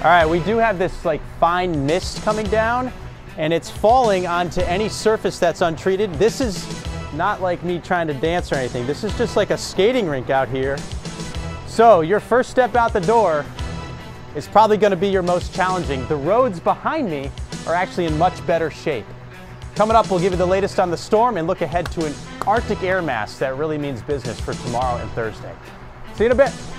All right, we do have this like fine mist coming down, and it's falling onto any surface that's untreated. This is not like me trying to dance or anything. This is just like a skating rink out here. So your first step out the door is probably going to be your most challenging. The roads behind me are actually in much better shape. Coming up, we'll give you the latest on the storm and look ahead to an Arctic air mass that really means business for tomorrow and Thursday. See you in a bit.